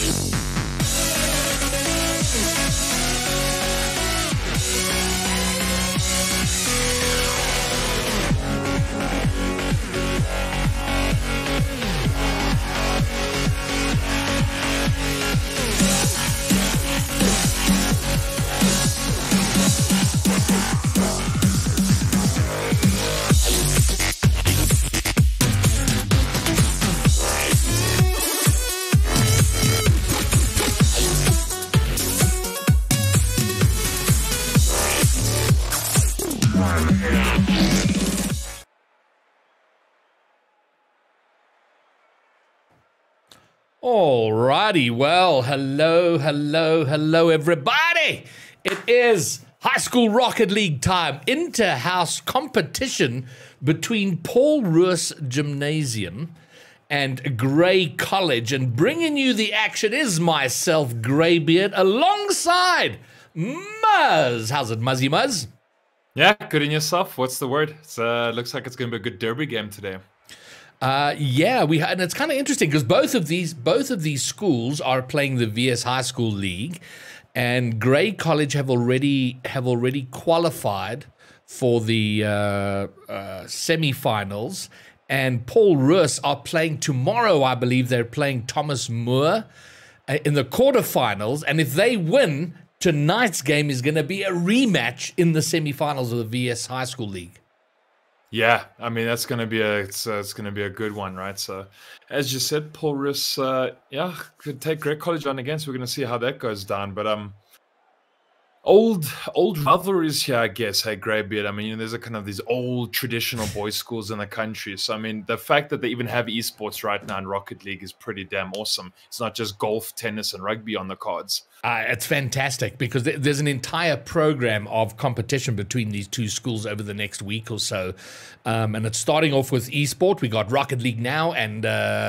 Alrighty, well, hello, everybody. It is High School Rocket League time, inter-house competition between Paul Roos Gymnasium and Grey College, and bringing you the action is myself, Greybeard, alongside Muzz. How's it, Muzzy Muzz? Yeah, good in yourself. What's the word? It looks like it's going to be a good derby game today. Yeah, and it's kind of interesting because both of these schools are playing the VS High School League, and Grey College have already qualified for the semi-finals, and Paul Roos are playing tomorrow. I believe they're playing Thomas Moore in the quarterfinals, and if they win, tonight's game is going to be a rematch in the semi-finals of the VS High School League. Yeah, I mean that's gonna be it's gonna be a good one, right? So, as you said, Paul Roos, yeah, could take Grey College on again. So we're gonna see how that goes down. But old rivalries here, I guess. Hey, Greybeard. I mean, you know, there's a kind of these old traditional boys' schools in the country. So I mean, the fact that they even have esports right now in Rocket League is pretty damn awesome. It's not just golf, tennis, and rugby on the cards. It's fantastic because there's an entire program of competition between these two schools over the next week or so. And it's starting off with esport. We got Rocket League now and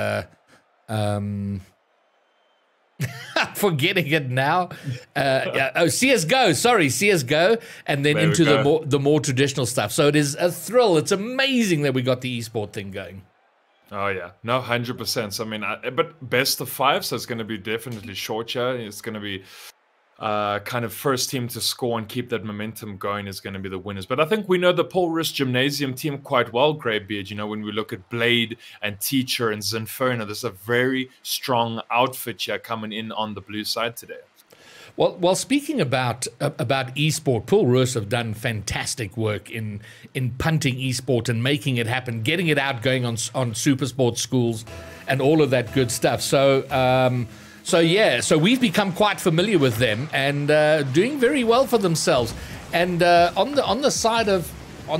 forgetting it now. CSGO. Sorry, CSGO. And then into the more traditional stuff. So it is a thrill. It's amazing that we got the esport thing going. Oh, yeah. No, 100%. So, I mean, but best of five, so it's going to be definitely shorter. It's going to be kind of first team to score and keep that momentum going is going to be the winners. But I think we know the Paul Roos Gymnasium team quite well, Greybeard. You know, when we look at Blade and Teacher and Zinferno, there's a very strong outfit here coming in on the blue side today. Well, speaking about esport, Paul Roos have done fantastic work in punting esport and making it happen, getting it out, going on super sports schools, and all of that good stuff. So so we've become quite familiar with them and doing very well for themselves. And on the side of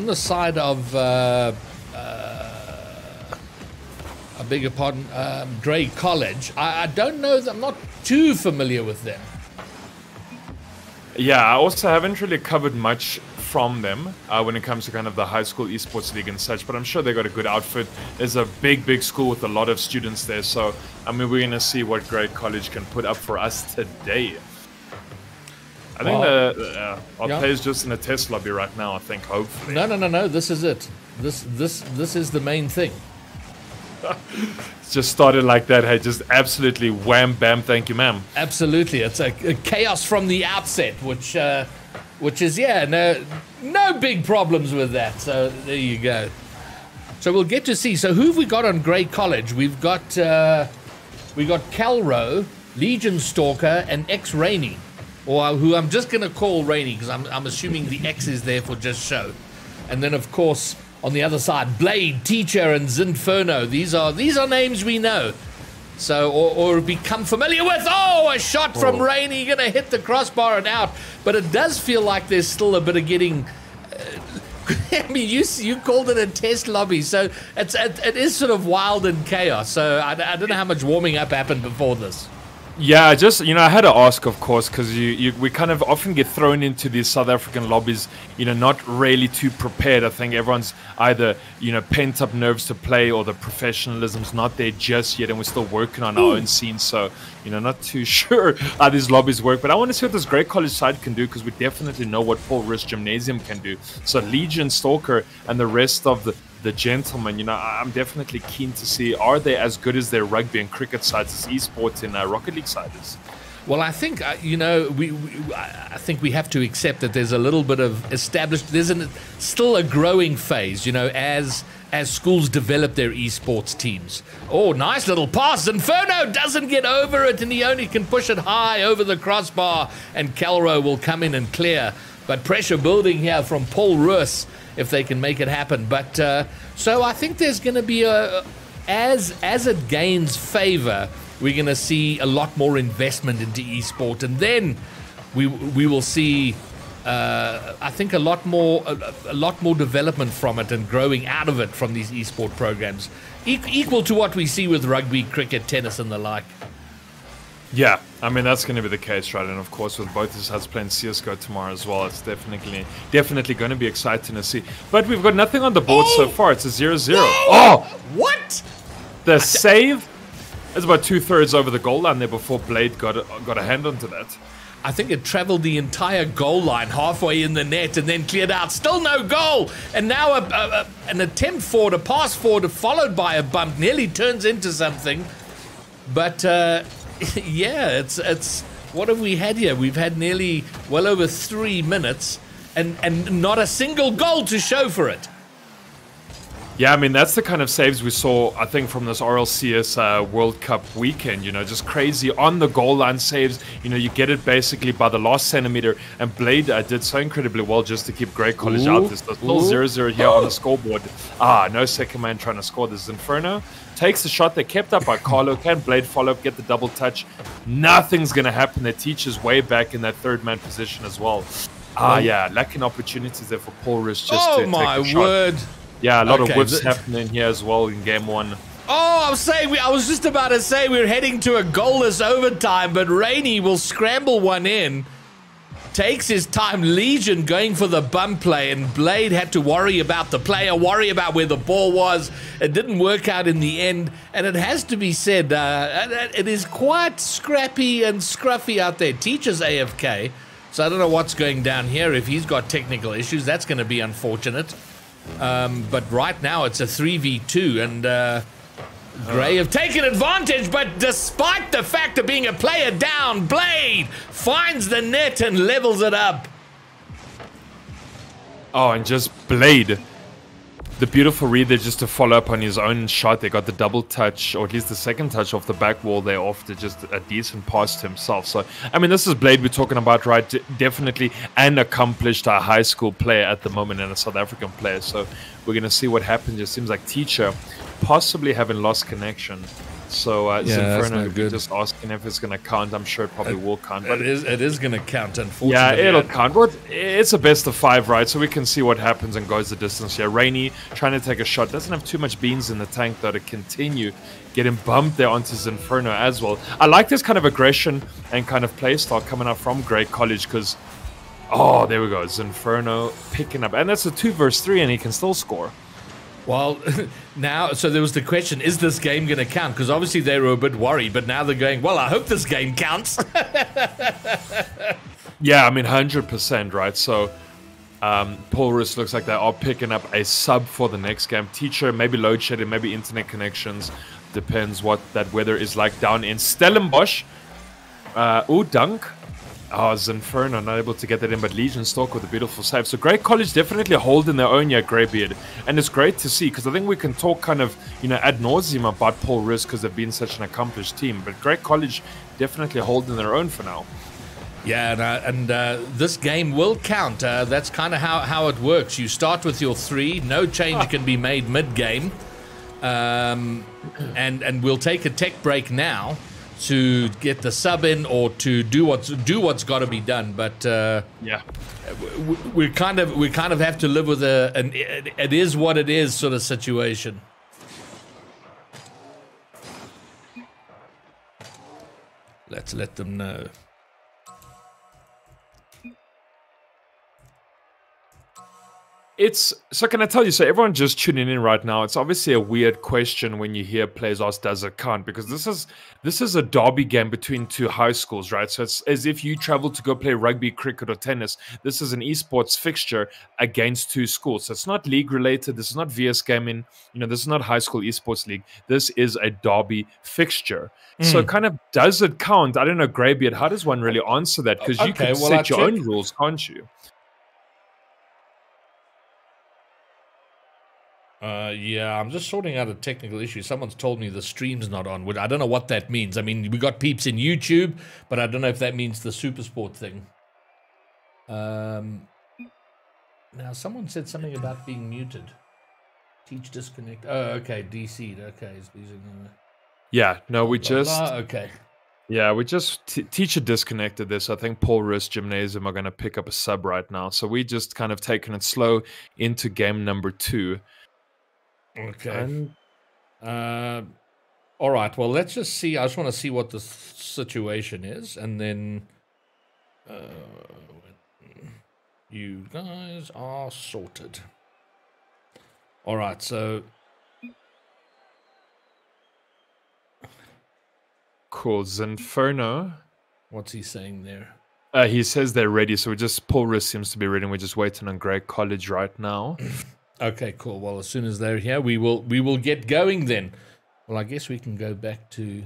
I beg your pardon, Grey College, I don't know. I'm not too familiar with them. Yeah, I also haven't really covered much from them when it comes to kind of the high school esports league and such, but I'm sure they got a good outfit. There's a big school with a lot of students there, so I mean we're gonna see what Grey College can put up for us today. I think our players just in a test lobby right now. I think hopefully. No. This is it. This is the main thing. It's just started like that. Hey, just absolutely wham bam. Thank you, ma'am. Absolutely, it's a chaos from the outset, which is no big problems with that. So there you go. So we'll get to see. So who have we got on Grey College? We've got Calro, Legion Stalker, and X Rainy, or who I'm just gonna call Rainy because I'm assuming the X is there for just show, and then of course. On the other side, Blade, Teacher, and Zinferno. These are names we know. So, or become familiar with. Oh, a shot from Rainy, gonna hit the crossbar and out. But it does feel like there's still a bit of getting. I mean, you called it a test lobby, so it is sort of wild and chaos. So I don't know how much warming up happened before this. Yeah, I had to ask, of course, because we kind of often get thrown into these South African lobbies, not really too prepared. I think everyone's either, pent up nerves to play or the professionalism's not there just yet, and we're still working on our own scene. So, not too sure how these lobbies work, but I want to see what this Great College side can do, because we definitely know what Paul Riss Gymnasium can do. So Legion, Stalker, and the rest of the gentlemen, I'm definitely keen to see, are they as good as their rugby and cricket sides as esports in Rocket League side is? Well, I think I think we have to accept that there's a little bit of established. There's still a growing phase, as schools develop their esports teams. Oh, nice little pass! Inferno doesn't get over it, and he only can push it high over the crossbar, and Calro will come in and clear. But pressure building here from Paul Roos if they can make it happen. But so I think there's going to be as it gains favor, we're going to see a lot more investment into esport, and then we will see, I think, a lot more development from it and growing out of it from these esport programs, equal to what we see with rugby, cricket, tennis, and the like. Yeah, I mean, that's going to be the case, right? And of course, with both these sides playing CSGO tomorrow as well, it's definitely going to be exciting to see. But we've got nothing on the board so far. It's a 0-0. Oh! What? The save is about 2/3 over the goal line there before Blade got a hand onto that. I think it traveled the entire goal line halfway in the net and then cleared out. Still no goal. And now an attempt forward, a pass forward, followed by a bump, nearly turns into something. But yeah, it's what have we had here? We've had nearly well over 3 minutes and not a single goal to show for it. Yeah, I mean, that's the kind of saves we saw, I think, from this RLCS World Cup weekend, just crazy on the goal line saves. You get it basically by the last centimeter, and Blade did so incredibly well just to keep Great College out. There's still 0-0 here on the scoreboard. No second man trying to score. This is Inferno. Takes the shot. They're kept up by Carlo. Can Blade follow up, get the double touch? Nothing's going to happen. The teacher's way back in that third man position as well. Yeah, lacking opportunities there for Paul Riss just to take the shot. Oh, my word. Yeah, a lot of whiffs happening here as well in game one. Oh, I was just about to say we're heading to a goalless overtime, but Rainey will scramble one in. Takes his time. Legion going for the bump play, and Blade had to worry about the player, worry about where the ball was. It didn't work out in the end, and it has to be said, it is quite scrappy and scruffy out there. Teacher's AFK, so I don't know what's going down here. If he's got technical issues, that's going to be unfortunate. But right now it's a 3v2, and Gray have taken advantage, but despite the fact of being a player down, Blade finds the net and levels it up. Oh, and just Blade, the beautiful read there just to follow up on his own shot. They got the double touch, or at least the second touch off the back wall there after just a decent pass to himself. So, I mean, this is Blade we're talking about, right? Definitely an accomplished high school player at the moment, and a South African player. So we're going to see what happens. It seems like Teacher possibly having lost connection. So yeah, Inferno just asking if it's going to count. I'm sure it probably will count. But it is going to count, unfortunately. Yeah, it'll count. But it's a best of 5, right? So we can see what happens and goes the distance here. Rainey trying to take a shot. Doesn't have too much beans in the tank, though, to continue getting bumped there onto Inferno as well. I like this kind of aggression and kind of play style coming up from Great College, because, oh, there we go. Inferno picking up. And that's a 2 versus 3, and he can still score. Well, now, so there was the question, is this game going to count? Because obviously they were a bit worried, but now they're going, well, I hope this game counts. Yeah, I mean, 100%, right? So, Paul Riss looks like they are picking up a sub for the next game. Teacher, maybe load shedding, maybe internet connections. Depends what that weather is like down in Stellenbosch. Dunk. Oh, Inferno not able to get that in, but Legion Stalk with a beautiful save. So Great College definitely holding their own here, Greybeard. And it's great to see, because I think we can talk kind of, ad nauseum about Paul Riss because they've been such an accomplished team. But Great College definitely holding their own for now. Yeah, and this game will count. That's kind of how it works. You start with your 3. No change can be made mid-game. And we'll take a tech break now to get the sub in, or to do what's got to be done. But yeah, we kind of have to live with it is what it is sort of situation. Let's let them know. It's so. Can I tell you? So everyone just tuning in right now. It's obviously a weird question when you hear players ask, "Does it count?" Because this is a derby game between two high schools, right? So it's as if you travel to go play rugby, cricket, or tennis. This is an esports fixture against two schools. So it's not league related. This is not VS gaming. This is not high school esports league. This is a derby fixture. So kind of, does it count? I don't know, Greybeard. How does one really answer that? Because you Okay, could well, set your own rules, can't you? Yeah, I'm just sorting out a technical issue. Someone's told me the stream's not on. I don't know what that means. I mean, we got peeps in YouTube, but I don't know if that means the Supersport thing. Now, someone said something about being muted. Teach disconnect. Oh, okay, DC'd. Okay, he's using. Yeah, no, we just. Okay. Yeah, we just teacher disconnected this. I think Paul Roos Gymnasium are going to pick up a sub right now. So we just kind of taken it slow into game number 2. Okay. All right. Well, let's just see. I just want to see what the situation is, and then you guys are sorted. All right. So cool. Zinferno. What's he saying there? He says they're ready. So Paul Roos seems to be ready. We're just waiting on Grey College right now. Okay, cool. Well, as soon as they're here, we will get going then. Well, I guess we can go back to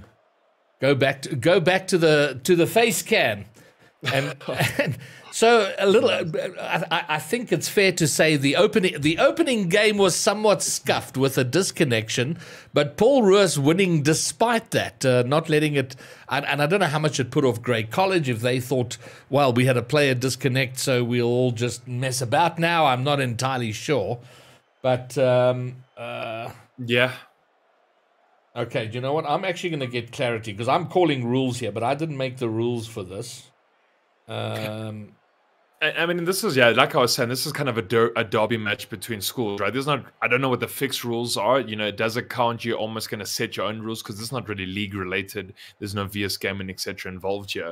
the face cam, and so a little. I think it's fair to say the opening game was somewhat scuffed with a disconnection, but Paul Roos winning despite that, not letting it. And I don't know how much it put off Grey College if they thought, well, we had a player disconnect, so we'll all just mess about now. I'm not entirely sure. But, yeah. Okay, do you know what? I'm actually going to get clarity because I'm calling rules here, but I didn't make the rules for this. I mean, this is, yeah, like I was saying, this is kind of a derby match between schools, right? I don't know what the fixed rules are. Does it count? You're almost going to set your own rules because it's not really league related. There's no VS gaming, etc. involved here.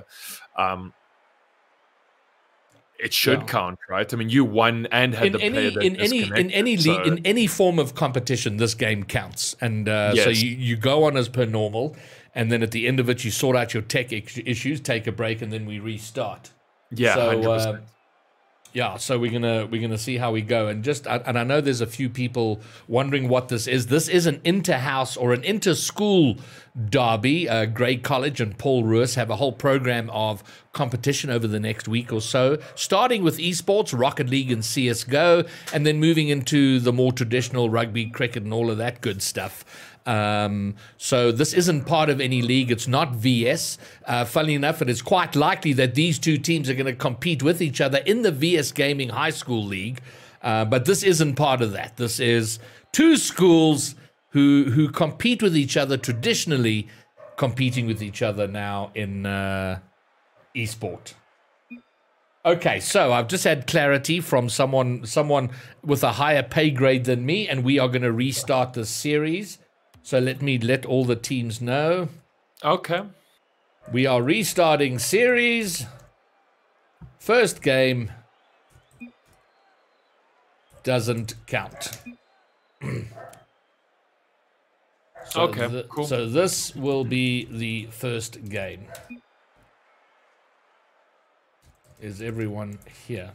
It should count, right? I mean, you won and had the player that in any form of competition, this game counts, and yes. So you go on as per normal, and then at the end of it, you sort out your tech issues, take a break, and then we restart. Yeah, so 100%. Yeah, so we're gonna see how we go, and I know there's a few people wondering what this is. This is an inter-house or an inter-school derby. Grey College and Paul Roos have a whole program of competition over the next week or so, starting with esports, Rocket League and CS:GO, and then moving into the more traditional rugby, cricket, and all of that good stuff. So this isn't part of any league. It's not VS. Funnily enough, it is quite likely that these two teams are going to compete with each other in the VS Gaming High School League. But this isn't part of that. This is two schools who compete with each other traditionally, competing with each other now in esport. Okay, so I've just had clarity from someone with a higher pay grade than me, and we are going to restart this series. So let all the teams know. Okay. We are restarting series. First game doesn't count. Okay, cool. So this will be the first game. Is everyone here?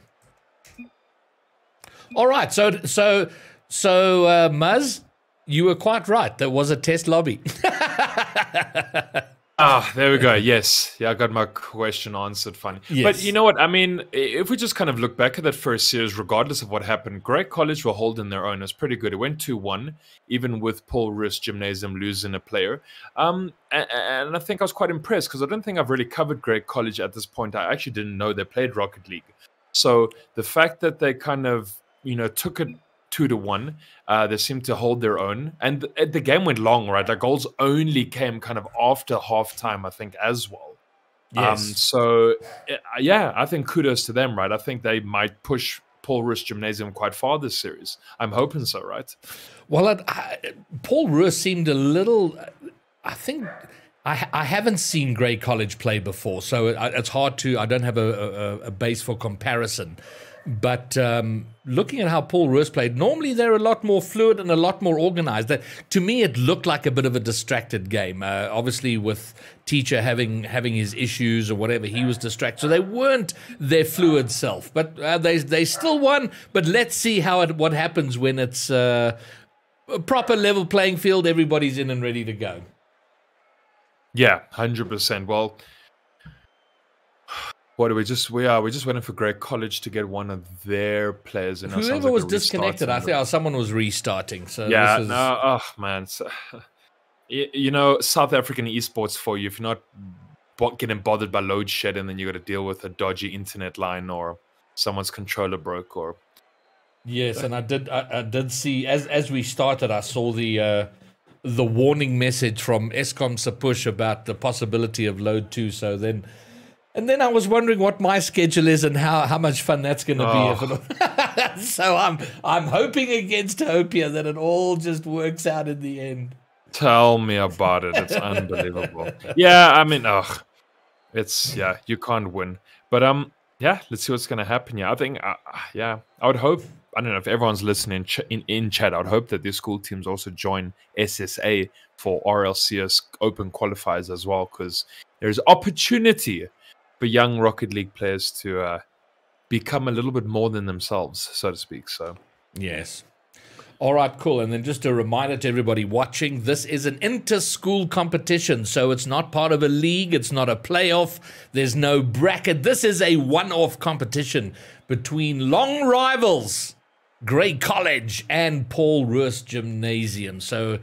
All right. So Muzz, you were quite right. There was a test lobby. There we go. Yes. Yeah, I got my question answered. Funny. Yes. But you know what? I mean, if we just kind of look back at that first series, regardless of what happened, Grey College were holding their own. It was pretty good. It went 2-1, even with Paul Roos Gymnasium losing a player. And I think I was quite impressed because I don't think I've really covered Grey College at this point. I actually didn't know they played Rocket League. So the fact that they kind of, took it 2-1. They seemed to hold their own, and the game went long, right? Like goals only came kind of after halftime, I think, as well. Yes. So yeah, I think kudos to them, right? I think they might push Paul Roos Gymnasium quite far this series. I'm hoping so, right? Well, Paul Roos seemed a little. I think I haven't seen Grey College play before, so it's hard to. I don't have a base for comparison. But looking at how Paul Roos played, normally they're a lot more fluid and a lot more organized. That, to me, it looked like a bit of a distracted game. Obviously, with Teacher having his issues or whatever, he was distracted. So they weren't their fluid self. But they still won. But let's see what happens when it's a proper level playing field. Everybody's in and ready to go. Yeah, 100%. Well, what are we just waiting for Grey College to get one of their players in. Whoever was disconnected, I think someone was restarting. So yeah, oh man, you know, South African esports for you. If you're not getting bothered by load shedding, then you got to deal with a dodgy internet line or someone's controller broke or. Yes, and I did see as we started, I saw the warning message from Eskom Sapush about the possibility of load 2. So then. And then I was wondering what my schedule is and how much fun that's going to be. So I'm hoping against hope here that it all just works out in the end. Tell me about it. It's unbelievable. Yeah, I mean, you can't win. But yeah, let's see what's going to happen here. I think, I would hope. I don't know if everyone's listening in chat. I would hope that these school teams also join SSA for RLCS Open qualifiers as well, because there's opportunity for young Rocket League players to become a little bit more than themselves, so to speak. So, yes. All right, cool. And then just a reminder to everybody watching, this is an inter-school competition, so it's not part of a league, it's not a playoff, there's no bracket. This is a one-off competition between long rivals, Grey College and Paul Roos Gymnasium. So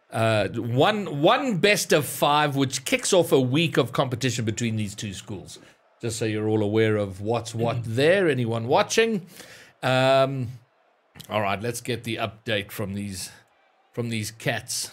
one best of 5, which kicks off a week of competition between these two schools. Just so you're all aware of what's what there, anyone watching. All right, let's get the update from these cats.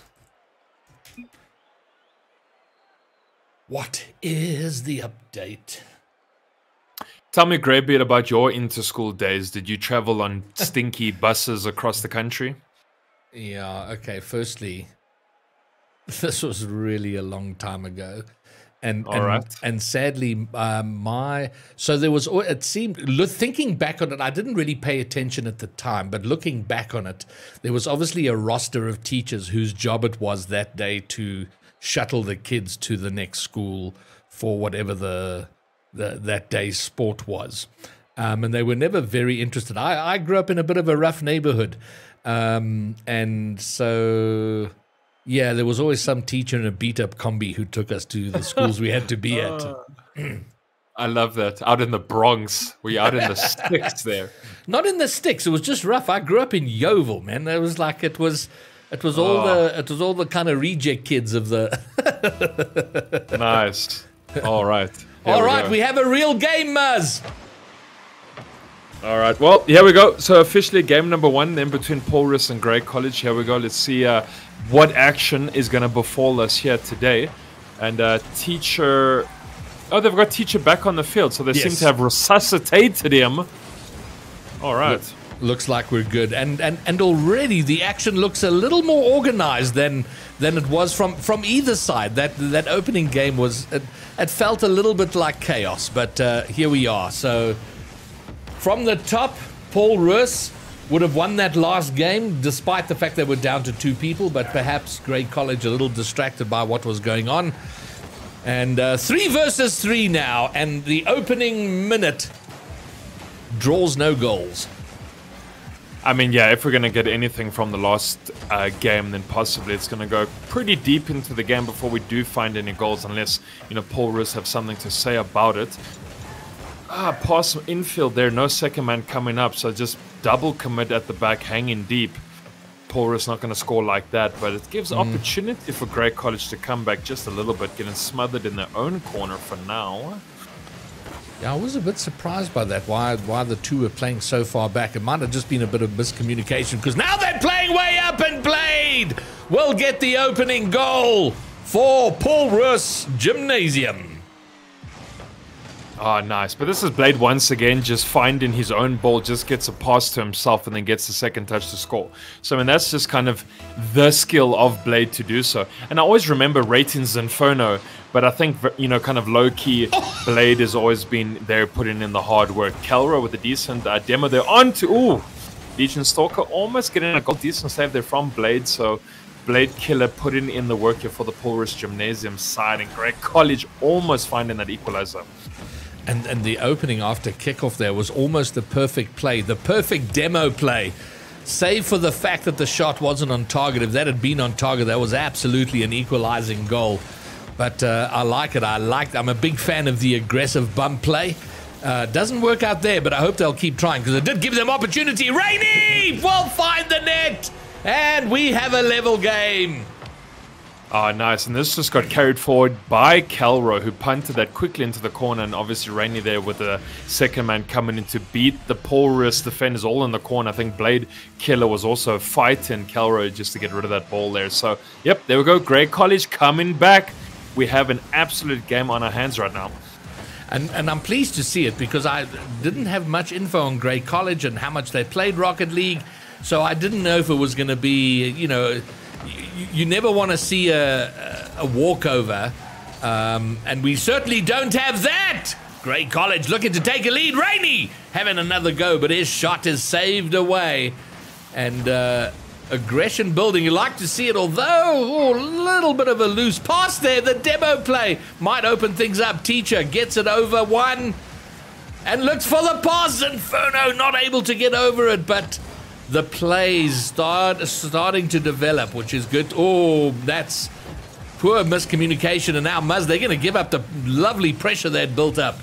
What is the update? Tell me, Greybeard, about your inter-school days. Did you travel on stinky buses across the country? Yeah, okay. Firstly, this was really a long time ago. And sadly, so there was, it seemed, thinking back on it, I didn't really pay attention at the time, but looking back on it, there was obviously a roster of teachers whose job it was that day to shuttle the kids to the next school for whatever that day's sport was. And they were never very interested. I grew up in a bit of a rough neighborhood. And so, yeah, there was always some teacher in a beat-up combi who took us to the schools we had to be at. I love that. Out in the Bronx. Were you out in the sticks there? Not in the sticks. It was just rough. I grew up in Yeovil, man. It was like it was all the kind of reject kids of the. Nice. All right. All right, we have a real game, Muzz. All right, well, here we go. So officially game number 1 then between Paul Roos and Grey College. Here we go. Let's see what action is going to befall us here today. And Teacher... Oh, they've got Teacher back on the field, so they seem to have resuscitated him. All right. Looks like we're good. And already the action looks a little more organized than it was from either side. That opening game was... It felt a little bit like chaos, but here we are. So... From the top, Paul Roos would have won that last game, despite the fact they were down to 2 people, but perhaps Grey College a little distracted by what was going on. And 3 versus 3 now, and the opening minute draws no goals. I mean, yeah, if we're going to get anything from the last game, then possibly it's going to go pretty deep into the game before we do find any goals, unless, you know, Paul Roos have something to say about it. Pass infield there, no second man coming up, so just double commit at the back, hanging deep. Paul Roos not going to score like that, but it gives opportunity for Grey College to come back just a little bit, getting smothered in their own corner for now. Yeah, I was a bit surprised by that, why the two were playing so far back. It might have just been a bit of miscommunication, because now they're playing way up, and Blade will get the opening goal for Paul Roos Gymnasium. Oh, nice. But this is Blade once again just finding his own ball, just gets a pass to himself and then gets the second touch to score. So, I mean, that's just kind of the skill of Blade to do so. And I always remember ratings Inferno, but I think, you know, kind of low-key, Blade has always been there putting in the hard work. Kelro with a decent demo there. On to, ooh, Legion Stalker almost getting a goal. Decent save there from Blade. So, Blade Killer putting in the work here for the Paul Roos Gymnasium side. And Grey College almost finding that equalizer. And the opening after kickoff there was almost the perfect play, the perfect demo play, save for the fact that the shot wasn't on target. If that had been on target, that was absolutely an equalizing goal. But I like it. I'm a big fan of the aggressive bump play. Doesn't work out there, but I hope they'll keep trying because it did give them opportunity. Rainey will find the net, and we have a level game. Oh, nice. And this just got carried forward by Kelro, who punted that quickly into the corner. And obviously Rainey there with the second man coming in to beat the Paul Roos defenders all in the corner. I think Blade Killer was also fighting Kelro just to get rid of that ball there. So, yep, there we go. Grey College coming back. We have an absolute game on our hands right now. And I'm pleased to see it because I didn't have much info on Grey College and how much they played Rocket League. So I didn't know if it was going to be, you know... You never want to see a walkover, and we certainly don't have that. Grey College looking to take a lead. Rainey having another go, but his shot is saved away. And aggression building. You like to see it, although a little bit of a loose pass there. The demo play might open things up. Teacher gets it over one and looks for the pass. Inferno not able to get over it, but... the plays starting to develop, which is good. Oh, that's poor miscommunication. And now Muzz, they're going to give up the lovely pressure they'd built up.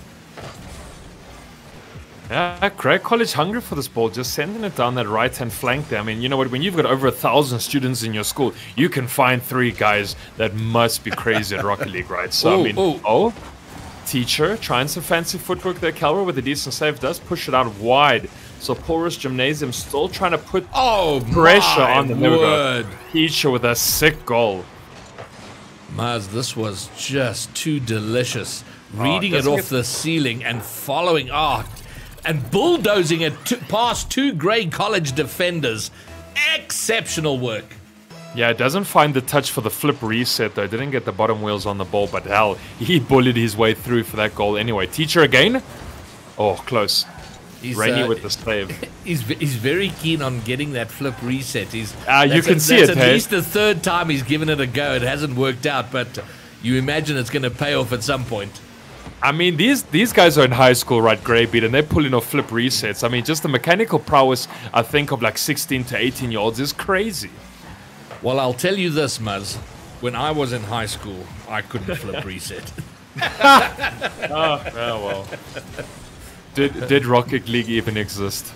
Yeah, Grey College hungry for this ball, just sending it down that right-hand flank there. I mean, you know what, when you've got over 1,000 students in your school, you can find 3 guys that must be crazy at Rocket League, right? So, I mean, Teacher trying some fancy footwork there. Kelro with a decent save does push it out wide. So Paul Roos Gymnasium still trying to put pressure on them. There we go. Teacher with a sick goal. Maz, this was just too delicious. Reading it off the ceiling and following and bulldozing it past 2 Grey College defenders. Exceptional work. Yeah, it doesn't find the touch for the flip reset though. Didn't get the bottom wheels on the ball, but hell, he bullied his way through for that goal anyway. Teacher again. Oh, close. Rainey with the save. He's very keen on getting that flip reset. You can see it. That's at least the 3rd time he's given it a go. It hasn't worked out, but you imagine it's going to pay off at some point. I mean, these guys are in high school, right, Greybeat, and they're pulling off flip resets. I mean, just the mechanical prowess, I think, of like 16 to 18-year-olds is crazy. Well, I'll tell you this, Muzz. When I was in high school, I couldn't flip reset. Oh, well. Did Rocket League even exist?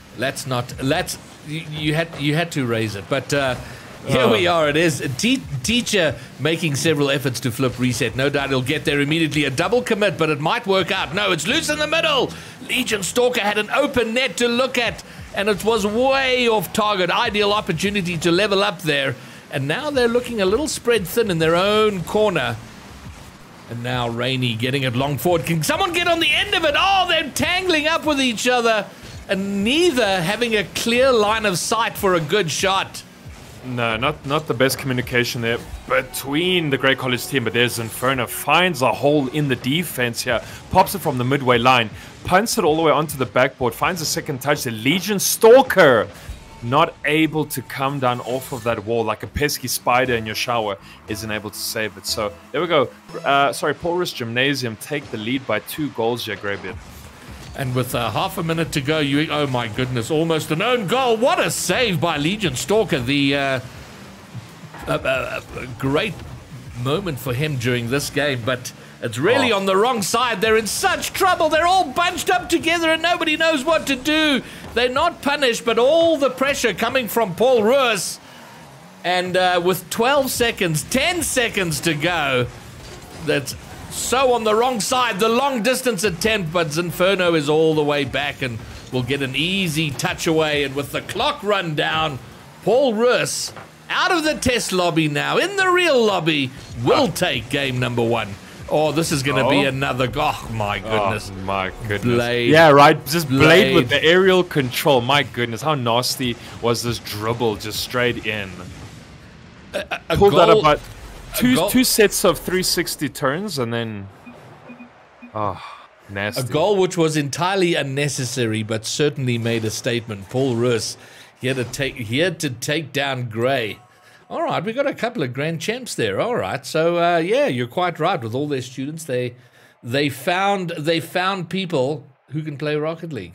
You had to raise it, but here we are. It is Teacher making several efforts to flip reset. No doubt he'll get there immediately. A double commit, but it might work out. No, it's loose in the middle. Legion Stalker had an open net to look at, and it was way off target. Ideal opportunity to level up there, and now they're looking a little spread thin in their own corner. And now Rainey getting it long forward. Can someone get on the end of it? Oh, they're tangling up with each other. And neither having a clear line of sight for a good shot. No, not the best communication there between the Grey College team. But there's Inferno. Finds a hole in the defense here. Pops it from the midway line. Punts it all the way onto the backboard. Finds a second touch. The Legion Stalker not able to come down off of that wall like a pesky spider in your shower, isn't able to save it. So there we go. Paul Roos Gymnasium take the lead by 2 goals here, Greybeard. And with half a minute to go, oh my goodness, almost an own goal. What a save by Legion Stalker. The great moment for him during this game, but it's really on the wrong side. They're in such trouble. They're all bunched up together and nobody knows what to do. They're not punished, but all the pressure coming from Paul Roos. And with 12 seconds, 10 seconds to go, that's so on the wrong side. The long distance attempt, but Inferno is all the way back and will get an easy touch away. And with the clock run down, Paul Roos out of the test lobby now, in the real lobby, will take game number 1. Oh, this is going to be another... Oh, my goodness. Oh, my goodness. Blade. Yeah, right. Just Blade with the aerial control. My goodness, how nasty was this dribble just straight in? Pulled out about two sets of 360 turns and then... Oh, nasty. A goal which was entirely unnecessary, but certainly made a statement. Paul Roos, he had to take down Gray. All right, we got a couple of grand champs there. All right, so yeah, you're quite right. With all their students, they found people who can play Rocket League.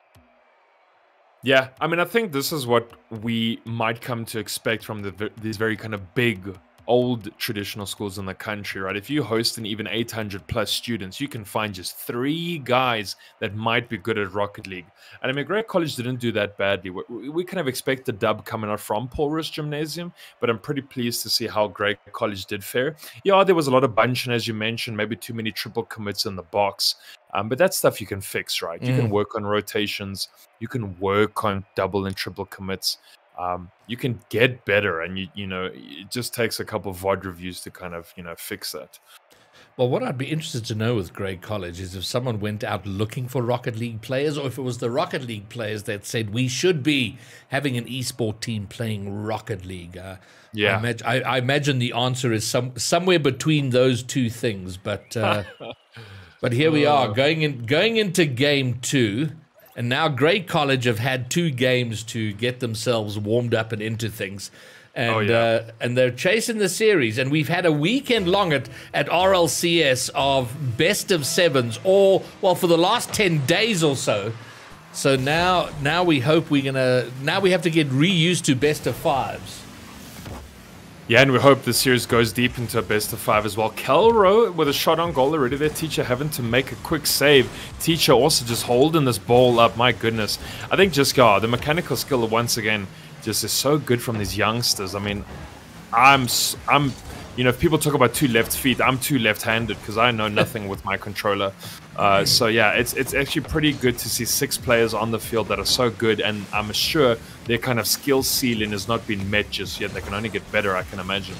Yeah, I mean, I think this is what we might come to expect from these very kind of big, old traditional schools in the country, right? If you host an even 800 plus students, you can find just 3 guys that might be good at Rocket League. And I mean, Grey College didn't do that badly. We kind of expect the dub coming out from Paul Roos Gymnasium, but I'm pretty pleased to see how Grey College did fare. Yeah, there was a lot of bunching, as you mentioned, maybe too many triple commits in the box. But that's stuff you can fix, right? You can work on rotations. You can work on double and triple commits. You can get better, and you know, it just takes a couple of VOD reviews to kind of, you know, fix that. Well, what I'd be interested to know with Grey College is if someone went out looking for Rocket League players, or if it was the Rocket League players that said we should be having an esport team playing Rocket League. Yeah, I imagine the answer is somewhere between those two things. But but here we are going into game 2. And now Grey College have had 2 games to get themselves warmed up and into things. And and they're chasing the series. And we've had a weekend long at RLCS of best of 7s, or, well, for the last 10 days or so. So now we hope we have to get reused to best of 5s. Yeah, and we hope the series goes deep into a best of 5 as well. Kelro with a shot on goal already there. Teacher having to make a quick save. Teacher also just holding this ball up. My goodness. I think just the mechanical skill once again just is so good from these youngsters. I mean, I'm you know, if people talk about 2 left feet, I'm 2 left-handed because I know nothing with my controller. So yeah, it's actually pretty good to see 6 players on the field that are so good, and I'm sure their kind of skill ceiling has not been met just yet. They can only get better, I can imagine.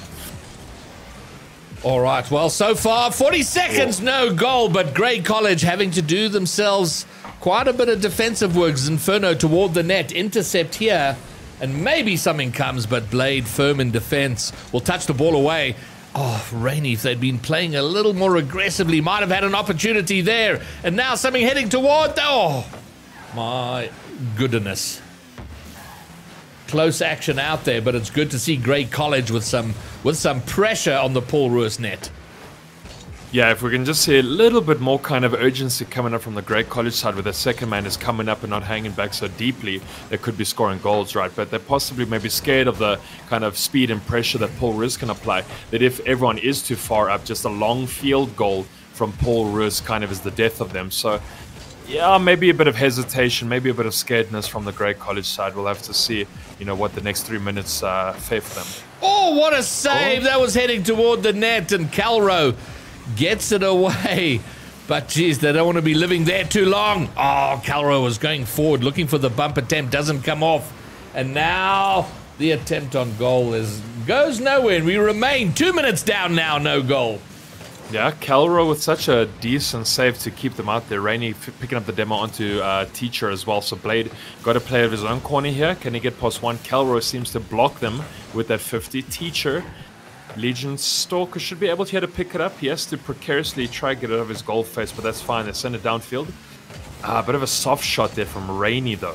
All right, well, so far 40 seconds, no goal, but Grey College having to do themselves quite a bit of defensive work. Inferno toward the net, intercept here, and maybe something comes, but Blade firm in defense will touch the ball away. Oh, Rainey, if they'd been playing a little more aggressively, might have had an opportunity there. And now something heading toward... Oh, my goodness. Close action out there, but it's good to see Grey College with some pressure on the Paul Roos net. Yeah, if we can just see a little bit more kind of urgency coming up from the Grey College side, where the second man is coming up and not hanging back so deeply, they could be scoring goals, right? But they're possibly maybe scared of the kind of speed and pressure that Paul Roos can apply, that if everyone is too far up, just a long field goal from Paul Roos kind of is the death of them. So, yeah, maybe a bit of hesitation, maybe a bit of scaredness from the Grey College side. We'll have to see, you know, what the next 3 minutes fare for them. Oh, what a save! That was heading toward the net, and Calro gets it away, but geez, they don't want to be living there too long. Oh, Calro was going forward, looking for the bump attempt, doesn't come off, and now the attempt on goal goes nowhere, and we remain 2 minutes down now, no goal. Yeah, Calro with such a decent save to keep them out there. Rainey picking up the demo onto Teacher as well, so Blade got a play of his own corner here. Can he get past one? Calro seems to block them with that 50. Teacher, Legion Stalker should be able to pick it up. He has to precariously try to get it out of his goal face, but that's fine. They send it downfield. A bit of a soft shot there from Rainey, though.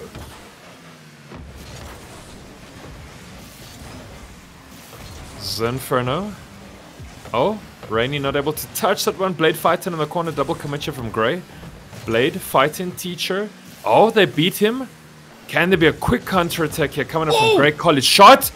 Zinferno. Oh, Rainey not able to touch that one. Blade fighting in the corner. Double commit from Grey. Blade fighting Teacher. Oh, they beat him. Can there be a quick counter attack here coming up from Grey College? Shot!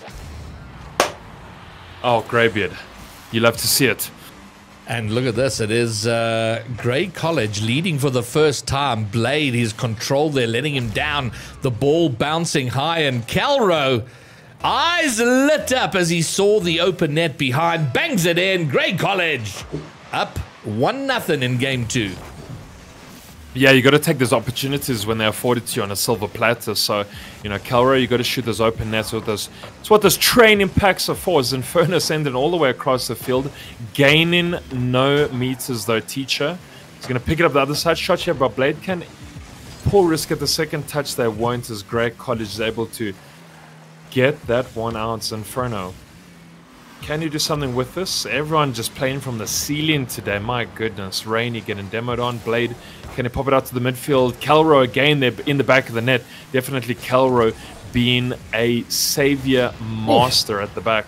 Oh, Greybeard. You love to see it. And look at this. It is Grey College leading for the first time. Blade, his control there, letting him down. The ball bouncing high. And Calro, eyes lit up as he saw the open net behind. Bangs it in. Grey College up 1-0 in game 2. Yeah, you got to take those opportunities when they're afforded to you on a silver platter. So, you know, Calro, you got to shoot those open nets with those. It's what those training packs are for. Is Inferno sending all the way across the field, gaining no meters though. Teacher, he's going to pick it up the other side. Shot here, but Blade can pull risk at the second touch. They won't, as Grey College is able to get that one out. Inferno, can you do something with this? Everyone just playing from the ceiling today. My goodness. Rainy getting demoed on. Blade, can he pop it out to the midfield? Calro again, they're in the back of the net. Definitely Calro being a savior master at the back.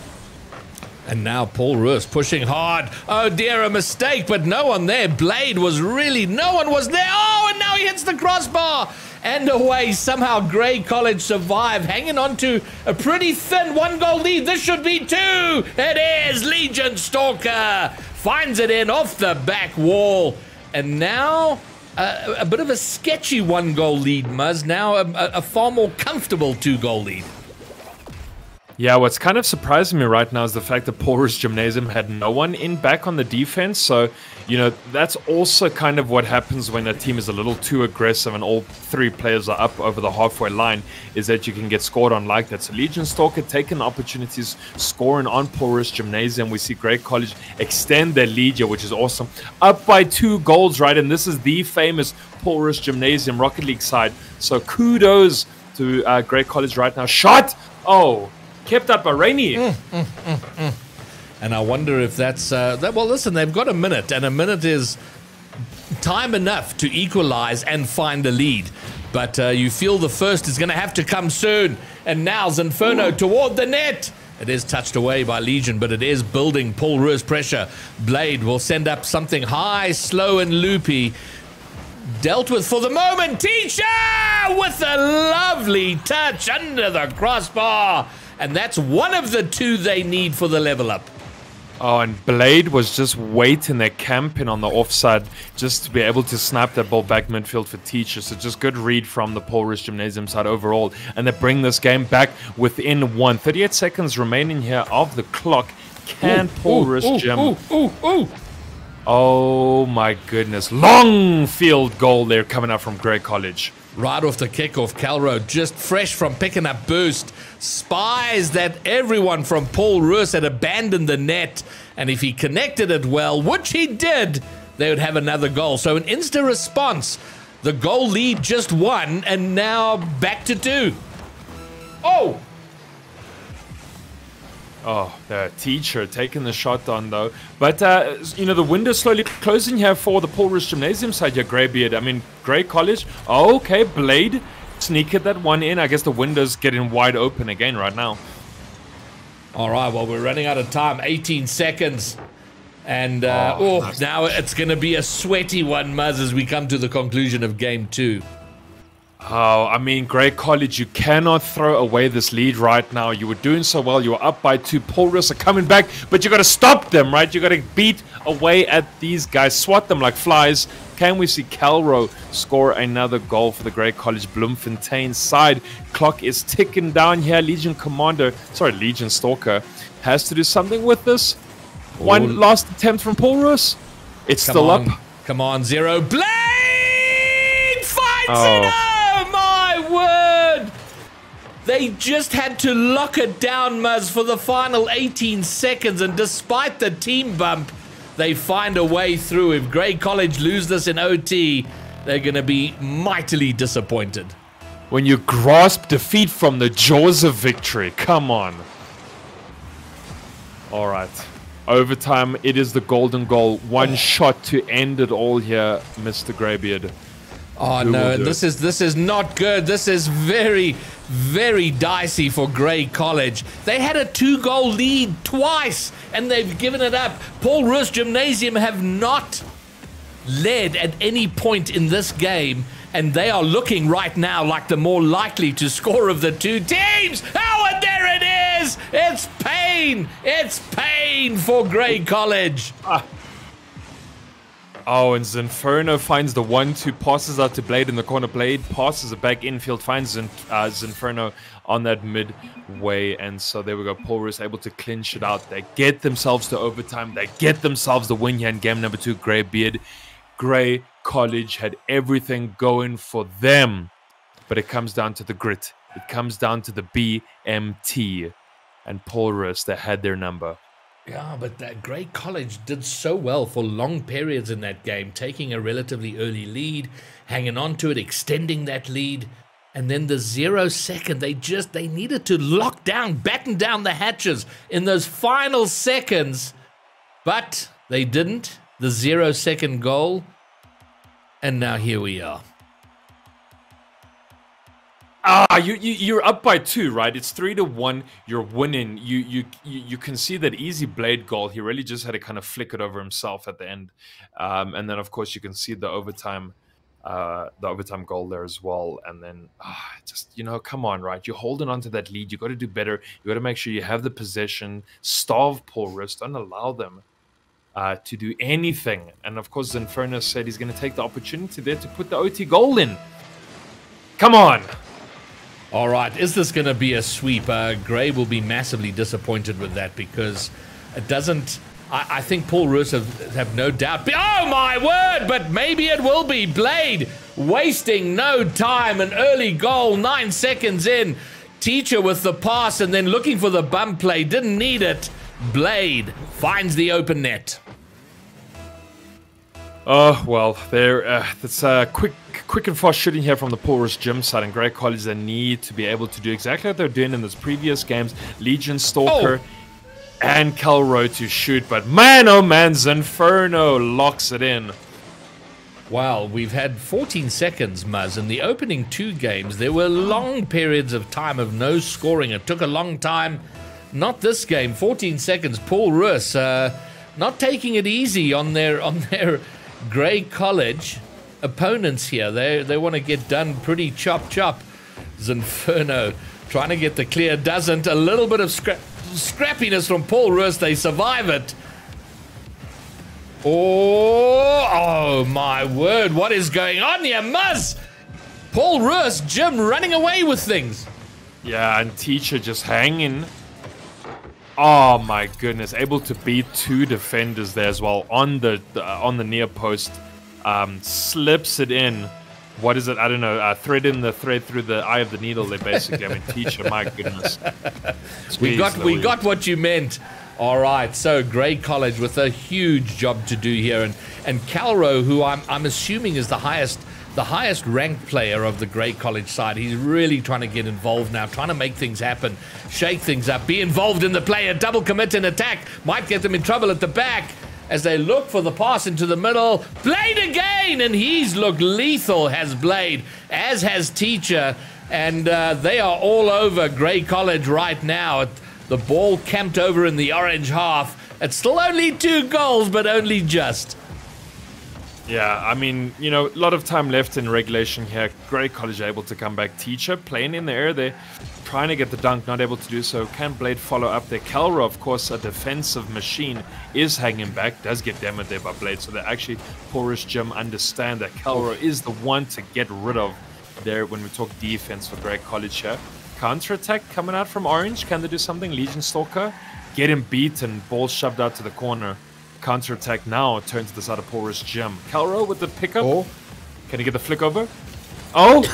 And now Paul Roos pushing hard. Oh dear, a mistake, but no one there. Blade was really, no one was there. Oh, and now he hits the crossbar. And away, somehow Grey College survive, hanging on to a pretty thin 1-goal lead. This should be 2. It is. Legion Stalker finds it in off the back wall. And now a bit of a sketchy 1-goal lead, Muzz. Now a far more comfortable 2-goal lead. Yeah, what's kind of surprising me right now is the fact that Porus Gymnasium had no one in back on the defense. So, you know, that's also kind of what happens when a team is a little too aggressive and all 3 players are up over the halfway line, is that you can get scored on like that. So Legion Stalker taking opportunities, scoring on Porus Gymnasium. We see Grey College extend their lead here, which is awesome. Up by 2 goals, right? And this is the famous Porus Gymnasium Rocket League side. So kudos to Grey College right now. Shot! Oh! Kept up by Rainy. And I wonder if that's... well, listen, they've got a minute, and a minute is time enough to equalize and find a lead. But you feel the first is going to have to come soon. And now Zinferno toward the net. It is touched away by Legion, but it is building Paul Roos pressure. Blade will send up something high, slow, and loopy. Dealt with for the moment. Teacher with a lovely touch under the crossbar. And that's one of the 2 they need for the level up. Oh, and Blade was just waiting there, camping on the offside, just to be able to snap that ball back midfield for Teacher. So just good read from the Porus Gymnasium side overall. And they bring this game back within 1. 38 seconds remaining here of the clock. Can Porus Gym... Oh my goodness. Long field goal there coming up from Grey College. Right off the kickoff, Calro, just fresh from picking up boost, spies that everyone from Paul Roos had abandoned the net, and if he connected it well, which he did, they would have another goal. So an instant response. The goal lead just 1, and now back to 2. Oh! Oh, the Teacher taking the shot on though. But, you know, the window's slowly closing here for the Paul Roos Gymnasium side here, Greybeard. I mean, Grey College. Oh, okay, Blade sneaked that one in. I guess the window's getting wide open again right now. All right, well, we're running out of time. 18 seconds. And, nice. Now it's going to be a sweaty one, Muzz, as we come to the conclusion of Game 2. Oh, I mean, Grey College, you cannot throw away this lead right now. You were doing so well. You were up by 2. Paul Roos are coming back, but you got to stop them, right? You got to beat away at these guys, swat them like flies. Can we see Calro score another goal for the Grey College Bloemfontein side? Clock is ticking down here. Legion Stalker has to do something with this. One last attempt from Paul Roos. It's still up. Come on, Zero. Blade finds it up! Word! They just had to lock it down, Muzz, for the final 18 seconds, and despite the team bump, they find a way through. If Grey College lose this in OT, they're going to be mightily disappointed. When you grasp defeat from the jaws of victory, come on. All right. Overtime, it is the golden goal. One shot to end it all here, Mr. Greybeard. Oh no, this is not good. This is very, very dicey for Grey College. They had a 2-goal lead twice, and they've given it up. Paul Roos Gymnasium have not led at any point in this game, and they are looking right now like the more likely to score of the 2 teams. Oh, and there it is! It's pain! It's pain for Grey College. Oh, and Zinferno finds the 1-2, passes out to Blade in the corner. Blade passes it back infield, finds Zinferno on that midway. And so there we go. Paul Roos able to clinch it out. They get themselves to overtime. They get themselves the win here in game number 2. Greybeard. Grey College had everything going for them. But it comes down to the grit. It comes down to the BMT. And Paul Roos, they had their number. Yeah, but that Grey College did so well for long periods in that game, taking a relatively early lead, hanging on to it, extending that lead. And then the 0 second, they needed to lock down, batten down the hatches in those final seconds. But they didn't. The 0 second goal. And now here we are. You're up by 2, right? It's 3-1. You're winning. You can see that easy Blade goal. He really just had to kind of flick it over himself at the end, and then of course you can see the overtime goal there as well. And then just come on, right? You're holding on to that lead. You got to do better. You got to make sure you have the possession. Starve Paul Roos. Don't allow them to do anything. And of course, Inferno said he's going to take the opportunity there to put the OT goal in. Come on. All right, is this going to be a sweep? Gray will be massively disappointed with that because it doesn't... I think Paul Roos have no doubt... Oh, my word! But maybe it will be. Blade wasting no time. An early goal, 9 seconds in. Teacher with the pass and then looking for the bump play. Didn't need it. Blade finds the open net. Oh, well, that's a quick and fast shooting here from the Paul Roos gym side, and Grey College, they need to be able to do exactly what they're doing in those previous games. Legion Stalker and Calro to shoot, but man, oh man, Inferno locks it in. Wow, we've had 14 seconds, Muzz. In the opening 2 games, there were long periods of time of no scoring. It took a long time. Not this game, 14 seconds. Paul Roos not taking it easy on their Grey College opponents here. They want to get done pretty chop. Inferno trying to get the clear, doesn't. A little bit of scrappiness from Paul Roos. They survive it. Oh my word, what is going on here, Muzz? Paul Roos, Jim running away with things. Yeah, and Teacher just hanging. Oh my goodness, able to beat 2 defenders there as well on the near post. Slips it in. What is it? I don't know. Thread in the thread through the eye of the needle there, basically. I mean, Teacher, my goodness. We got what you meant. All right, so Grey College with a huge job to do here, and Calro, who I'm assuming is the highest ranked player of the Grey College side. He's really trying to get involved now, trying to make things happen, shake things up, be involved in the play. A double commit and attack might get them in trouble at the back as they look for the pass into the middle. Blade again, and he's looked lethal, has Blade, as has Teacher, and they are all over Grey College right now. The ball camped over in the orange half. It's still only 2 goals, but only just. Yeah, I mean, a lot of time left in regulation here. Grey College able to come back. Teacher playing in the air there, trying to get the dunk, not able to do so. Can Blade follow up there? Calro, of course, a defensive machine, is hanging back. Does get damaged there by Blade. So they actually, Paul Roos Gym understand that Calro is the one to get rid of there when we talk defense for Grey College here. Counter-attack coming out from Orange. Can they do something? Legion Stalker, get him beat and ball shoved out to the corner. Counter-attack now, turn to the side of Paul Roos Gym. Calro with the pickup. Can he get the flick over? Oh!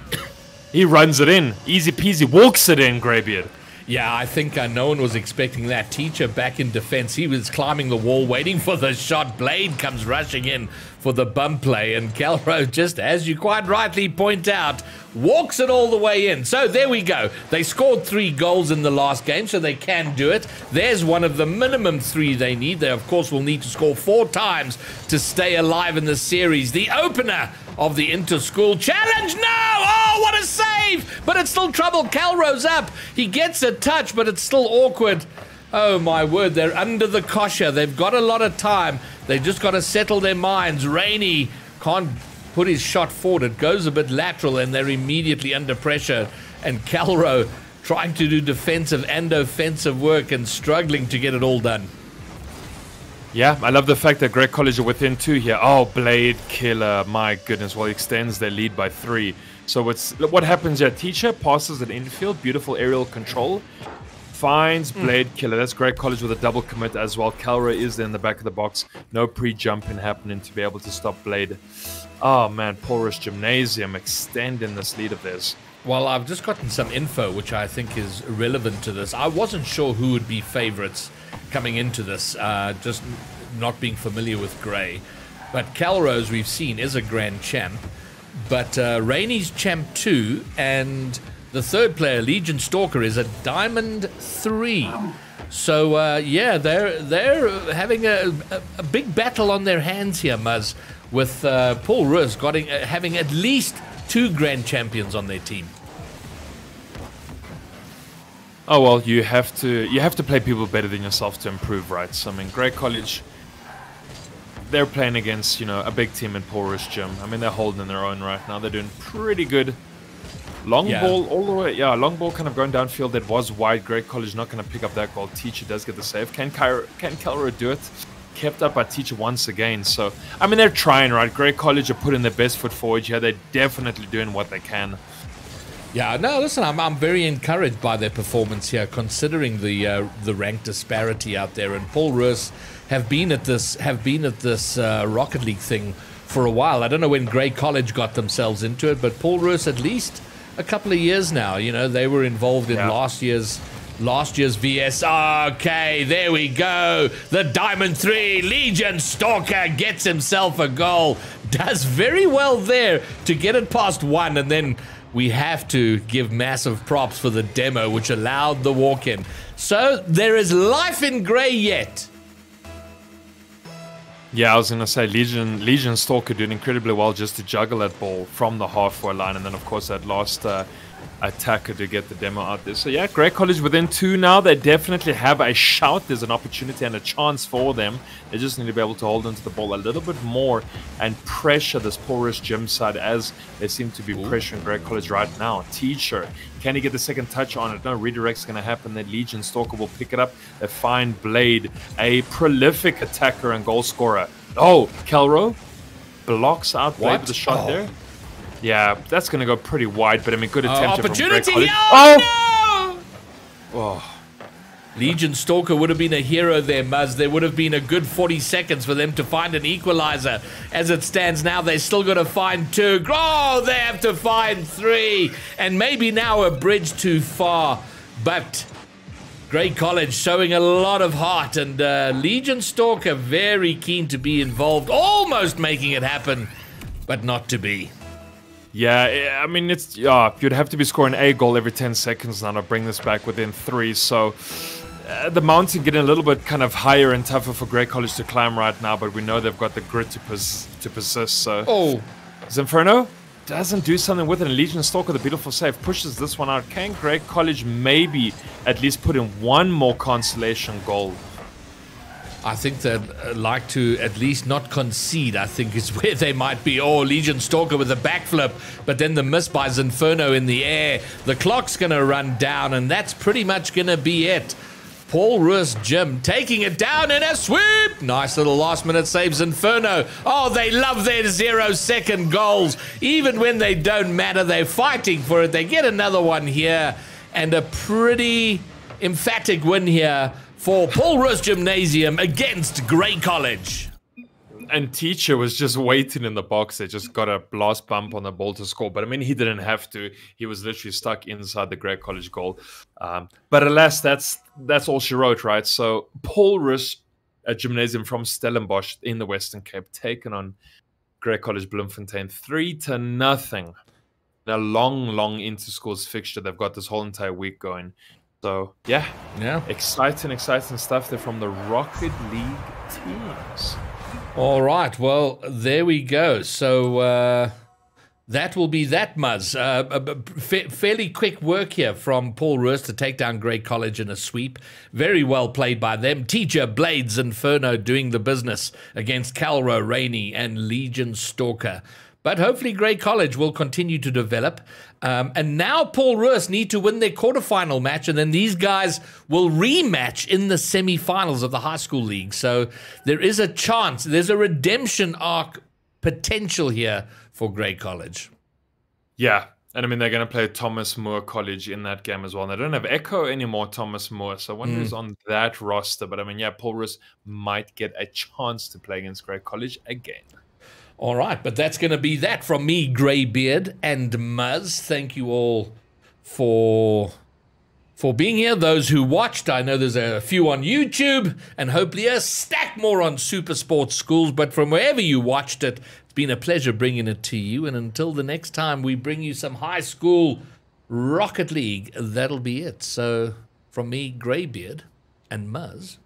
He runs it in. Easy peasy. Walks it in, Greybeard. Yeah, I think no one was expecting that. Teacher back in defense. He was climbing the wall, waiting for the shot. Blade comes rushing in for the bump play. And Calro, just as you quite rightly point out, walks it all the way in. So there we go. They scored 3 goals in the last game, so they can do it. There's one of the minimum 3 they need. They, of course, will need to score 4 times to stay alive in the series. The opener of the inter-school challenge. No! Oh, what a save! But it's still trouble. Calro's up. He gets a touch, but it's still awkward. Oh, my word. They're under the kosher. They've got a lot of time. They've just got to settle their minds. Rainey can't put his shot forward. It goes a bit lateral, and they're immediately under pressure. And Calro trying to do defensive and offensive work and struggling to get it all done. Yeah, I love the fact that Grey College are within 2 here. Oh, Blade killer. My goodness. Well, he extends their lead by 3. So what happens here? Teacher passes an infield. Beautiful aerial control. Finds Blade Killer. That's Great College with a double commit as well. Calra is there in the back of the box. No pre-jumping happening to be able to stop Blade. Oh man, Paul Roos Gymnasium extending this lead of theirs. Well, I've just gotten some info which I think is relevant to this. I wasn't sure who would be favorites coming into this, just not being familiar with Grey. But Calrose, we've seen, is a grand champ. But Rainey's champ 2, and the third player, Legion Stalker, is a Diamond 3. So, yeah, they're having a big battle on their hands here, Muzz, with Paul Roos having at least 2 grand champions on their team. Oh well, you have to play people better than yourself to improve, right? So I mean, Great College, they're playing against, you know, a big team in Paul Roos Gym. I mean, they're holding their own right now. They're doing pretty good. Long ball all the way, yeah, long ball kind of going downfield. That was wide. Great College not going to pick up that goal. Teacher does get the save. Can Calra do it? Kept up by Teacher once again. So, I mean, they're trying, right? Great College are putting their best foot forward here. They're definitely doing what they can. Yeah, no, listen, I'm very encouraged by their performance here, considering the rank disparity out there. And Paul Roos have been at this Rocket League thing for a while. I don't know when Great College got themselves into it, but Paul Roos at least a couple of years now. You know, they were involved in last year's VS. Okay, there we go. The Diamond 3 Legion Stalker gets himself a goal. Does very well there to get it past 1, and then we have to give massive props for the demo, which allowed the walk-in. So there is life in Grey yet. Yeah, I was going to say Legion Stalker doing incredibly well just to juggle that ball from the halfway line, and then of course that last attacker to get the demo out there. So yeah, Great College within 2 now. They definitely have a shout. There's an opportunity and a chance for them. They just need to be able to hold onto the ball a little bit more and pressure this Paul Roos Gym side, as they seem to be pressuring Great College right now. Teacher, can he get the second touch on it? No, redirect's going to happen. Then Legion Stalker will pick it up. They find Blade, a prolific attacker and goal scorer. Oh, Calro blocks out Blade with a shot there. Yeah, that's going to go pretty wide, but I mean, good attempt from Great College. Oh, no! Oh. Legion Stalker would have been a hero there, Muzz. There would have been a good 40 seconds for them to find an equalizer. As it stands now, they still got to find 2. Oh, they have to find 3. And maybe now a bridge too far. But Great College showing a lot of heart. And Legion Stalker very keen to be involved. Almost making it happen, but not to be. Yeah, I mean, it's you'd have to be scoring a goal every 10 seconds now to bring this back within 3. So the mountain getting a little bit kind of higher and tougher for Great College to climb right now, but we know they've got the grit to persist. So Zinferno doesn't do something with it. And Legion Stalker, the beautiful save, pushes this one out. Can Great College maybe at least put in 1 more consolation goal? I think they'd like to at least not concede, I think, is where they might be. Oh, Legion Stalker with a backflip, but then the miss by Zinferno in the air. The clock's going to run down, and that's pretty much going to be it. Paul Roos Gym taking it down in a sweep. Nice little last-minute save, Zinferno. Oh, they love their 0-second goals. Even when they don't matter, they're fighting for it. They get another one here, and a pretty emphatic win here for Paul Roos Gymnasium against Great College. And Teacher was just waiting in the box. They just got a blast bump on the ball to score. But I mean, he didn't have to. He was literally stuck inside the Great College goal. But alas, that's all she wrote, right? So Paul Roos Gymnasium from Stellenbosch in the Western Cape, taken on Great College Bloemfontein 3-0. A long inter-schools fixture. They've got this whole entire week going. So, yeah. Exciting stuff there from the Rocket League teams. All right, well, there we go. So, that will be that, Muzz. Fairly quick work here from Paul Roos to take down Great College in a sweep. Very well played by them. Teacher, Blades, Inferno doing the business against Calro, Rainey, and Legion Stalker. But hopefully Great College will continue to develop. And now Paul Roos need to win their quarterfinal match, and then these guys will rematch in the semifinals of the high school league. So there is a chance. There's a redemption arc potential here for Great College. Yeah. And I mean, they're going to play Thomas More College in that game as well. And they don't have Echo anymore, Thomas More. So I wonder who's on that roster. But I mean, yeah, Paul Roos might get a chance to play against Grey College again. All right, but that's going to be that from me, Greybeard and Muzz. Thank you all for being here. Those who watched, I know there's a few on YouTube and hopefully a stack more on Super Sports Schools. But from wherever you watched it, it's been a pleasure bringing it to you. And until the next time we bring you some high school Rocket League, that'll be it. So from me, Greybeard and Muzz.